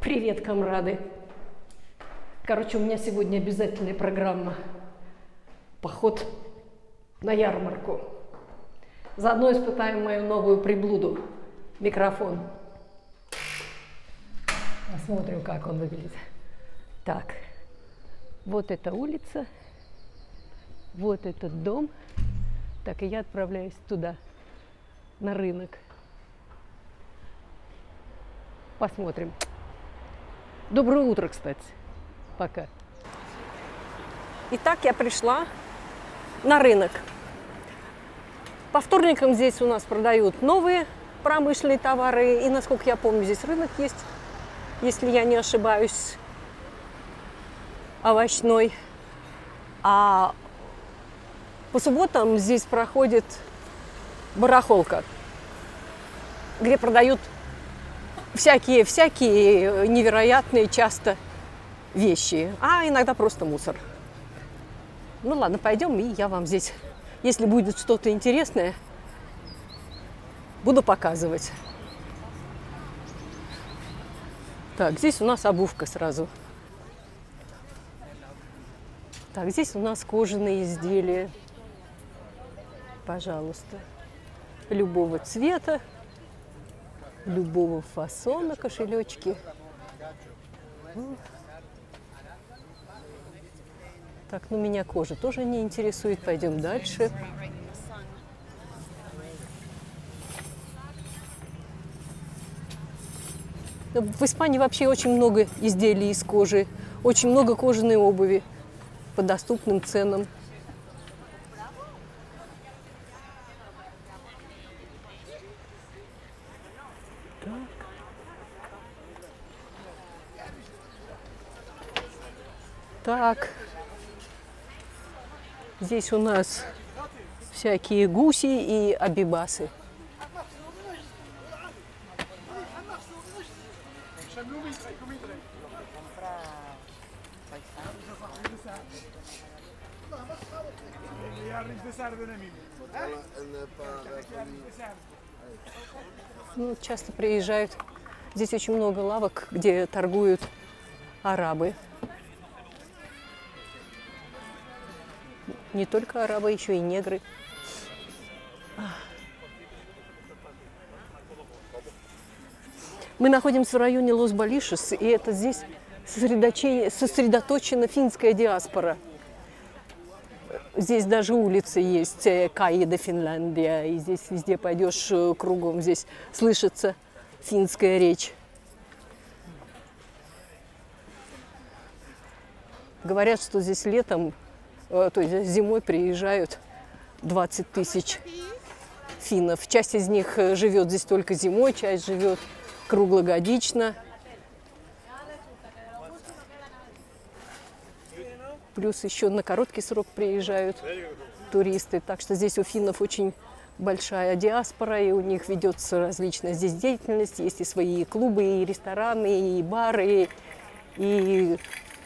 Привет, комрады! Короче, у меня сегодня обязательная программа. Поход на ярмарку. Заодно испытаем мою новую приблуду – микрофон. Посмотрим, как он выглядит. Так, вот эта улица, вот этот дом. Так, и я отправляюсь туда, на рынок. Посмотрим. Доброе утро, кстати. Пока. Итак, я пришла на рынок. По вторникам здесь у нас продают новые промышленные товары. И, насколько я помню, здесь рынок есть, если я не ошибаюсь, овощной. А по субботам здесь проходит барахолка, где продают всякие невероятные часто вещи, а иногда просто мусор. Ну ладно, пойдем, и я вам здесь, если будет что-то интересное, буду показывать. Так, здесь у нас обувка сразу. Так, здесь у нас кожаные изделия. Пожалуйста. Любого цвета, любого фасона кошелечки. Так, ну меня кожа тоже не интересует. Пойдем дальше. В Испании вообще очень много изделий из кожи, очень много кожаной обуви по доступным ценам. Так, здесь у нас всякие гуси и абибасы. Ну, часто приезжают. Здесь очень много лавок, где торгуют арабы. Не только арабы, еще и негры. Мы находимся в районе Лос-Балишес, и это здесь сосредоточена финская диаспора. Здесь даже улицы есть, Кайи де Финляндия, и здесь везде пойдешь кругом, здесь слышится финская речь. Говорят, что здесь летом, то есть зимой приезжают 20 тысяч финнов. Часть из них живет здесь только зимой, часть живет круглогодично. Плюс еще на короткий срок приезжают туристы. Так что здесь у финнов очень большая диаспора, и у них ведется различная здесь деятельность. Есть и свои клубы, и рестораны, и бары, и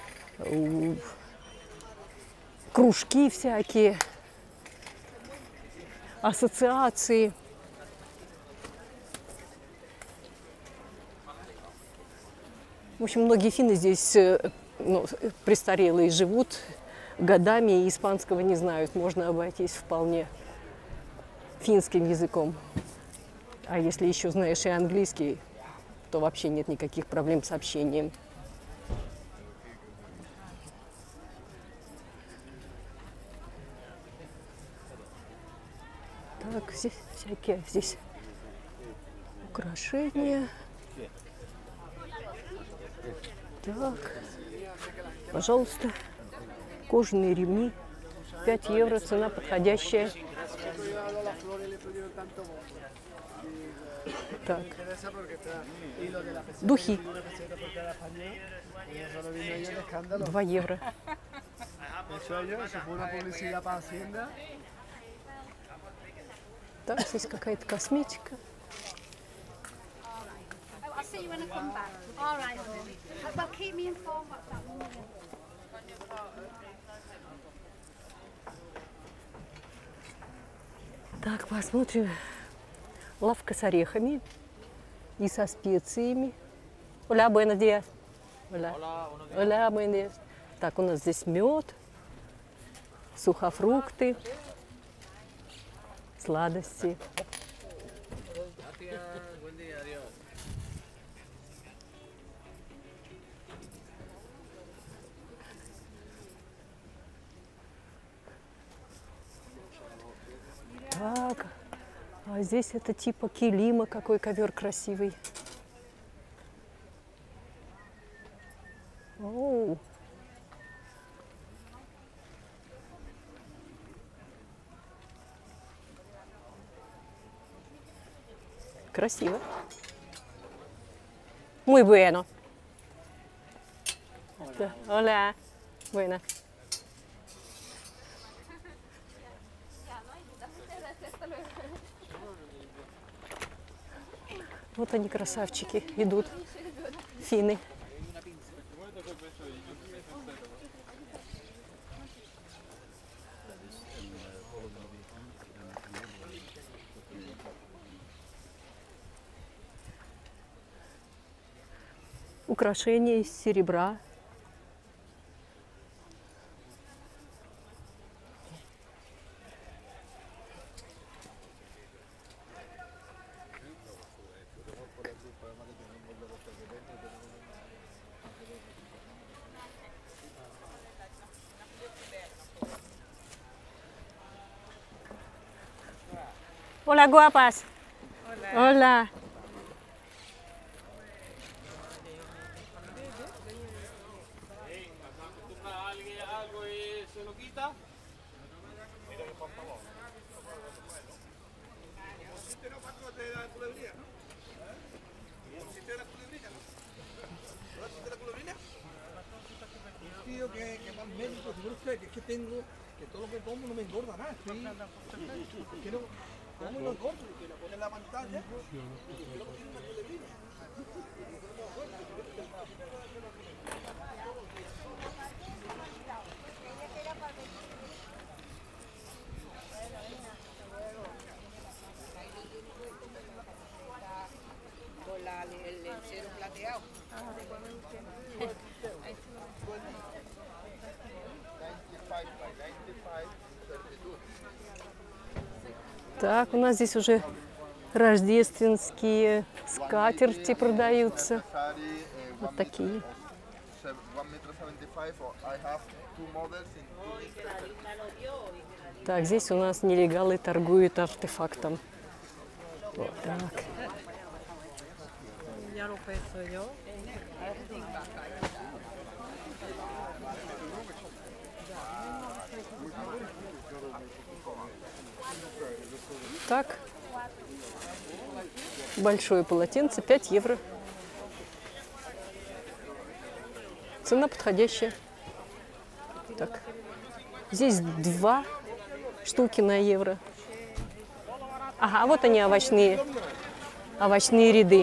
кружки всякие, ассоциации. В общем, многие финны здесь престарелые живут годами и испанского не знают. Можно обойтись вполне финским языком. А если еще знаешь и английский, то вообще нет никаких проблем с общением. Так, здесь всякие украшения. Так, пожалуйста, кожаные ремни, 5 евро, цена подходящая. Так, духи, 2 евро. Так, здесь какая-то косметика. Так, посмотрим. Лавка с орехами и со специями. Hola, buenos días. Hola. Hola, buenos días. Hola, buenos días. Так, у нас здесь мед, сухофрукты, сладости. Gracias, buen día, adiós. Так, а здесь это типа килима, какой ковер красивый. Оу. Красиво. Muy bueno. Да. Hola. Bueno. Вот они, красавчики, идут. Финны. Украшения из серебра. Hola, guapas. Hola. ¿Acostumbra alguien algo y se lo quita? Tío que va al médico, seguro usted que es que tengo, que todo lo que como no me engorda nada, estoy, que no, como no engordo, que lo pone en la pantalla, y creo que tiene una culebrina. Con el lencero plateado. Так, у нас здесь уже рождественские скатерти продаются. Вот такие. Так, здесь у нас нелегалы торгуют артефактом. Вот так. Ya lo peso yo. Так. Большое полотенце, 5 евро. Цена подходящая. Так. Здесь 2 штуки на евро. Ага, вот они, овощные ряды.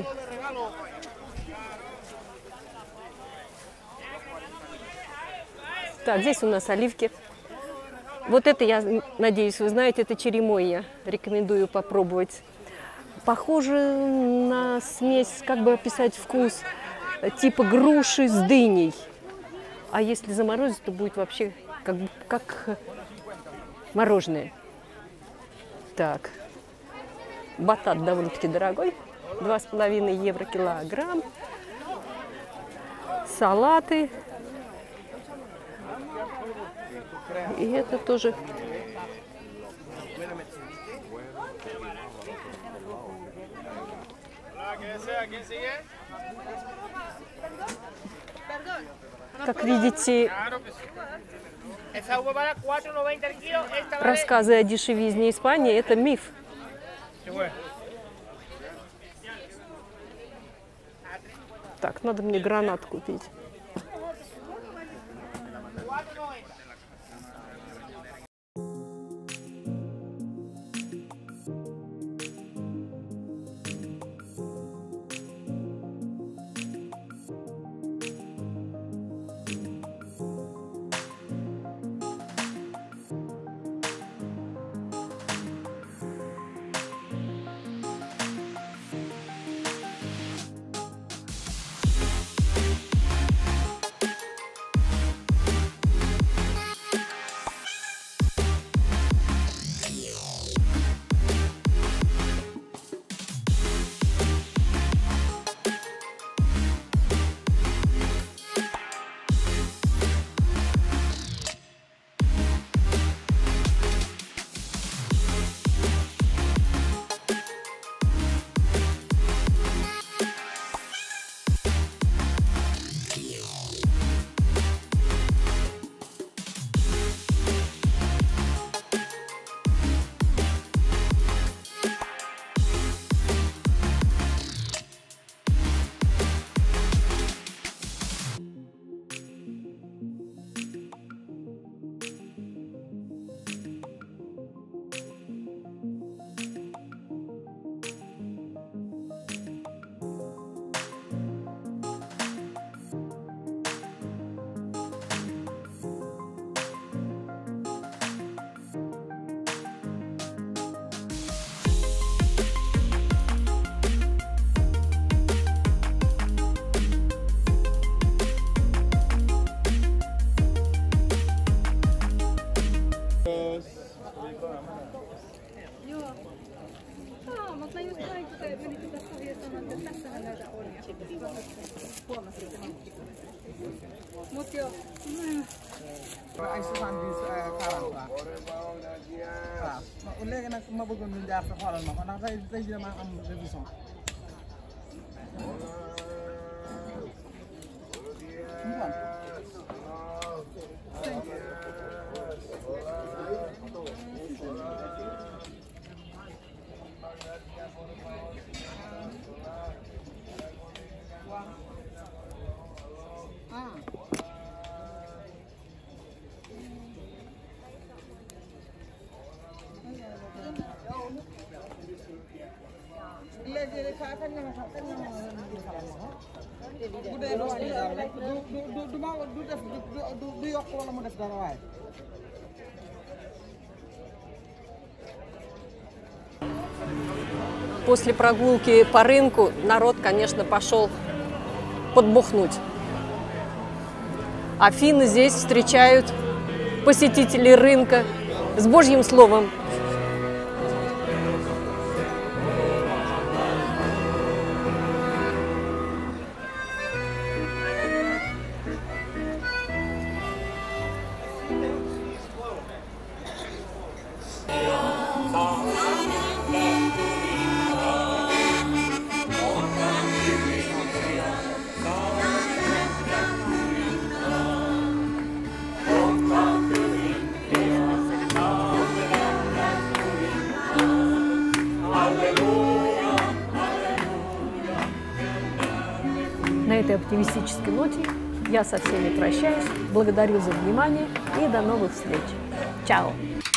Так, здесь у нас оливки. Вот это, я надеюсь, вы знаете, это черемоя. Рекомендую попробовать. Похоже на смесь, как бы описать вкус, типа груши с дыней. А если заморозить, то будет вообще как мороженое. Так. Батат довольно-таки дорогой. 2,5 евро килограмм. Салаты. И это тоже. Как видите, рассказы о дешевизне Испании – это миф. Так, надо мне гранат купить. Ay saan di karang pa. Léegi nag ma bëggoon ñu jaar sa xoolal ma ko ndax tey jii dama am révision. После прогулки по рынку народ, конечно, пошел подбухнуть. Афины здесь встречают посетителей рынка с Божьим Словом. На этой оптимистической ноте я со всеми прощаюсь, благодарю за внимание и до новых встреч. Чао!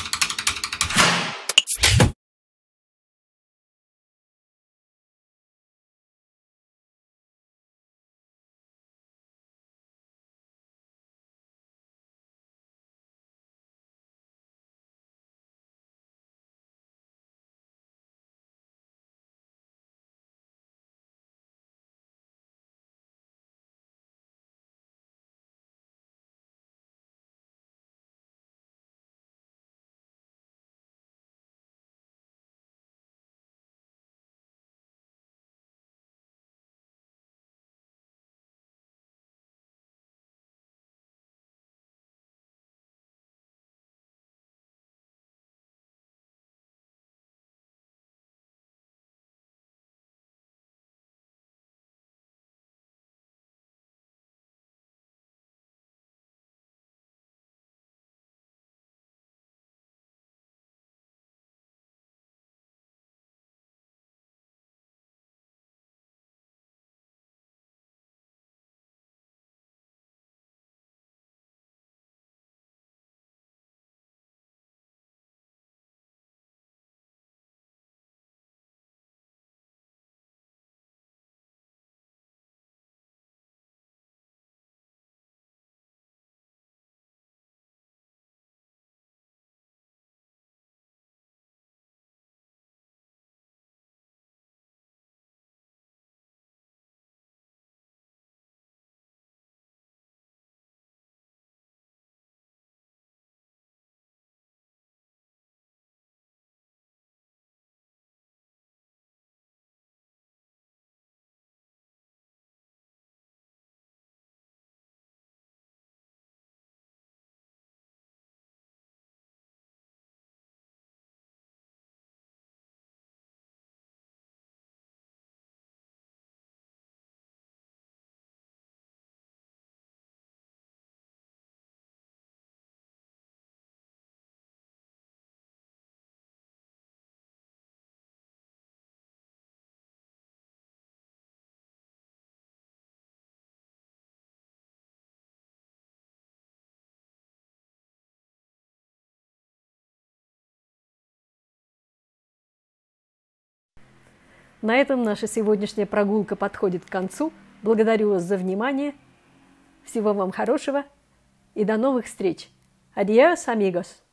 На этом наша сегодняшняя прогулка подходит к концу. Благодарю вас за внимание. Всего вам хорошего и до новых встреч. Adiós, amigos!